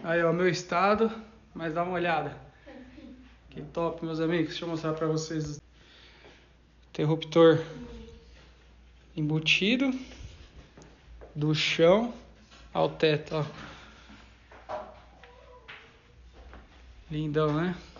Aí, ó, meu estado, mas dá uma olhada. Que top, meus amigos. Deixa eu mostrar pra vocês. Interruptor embutido do chão ao teto, ó. Lindão, né?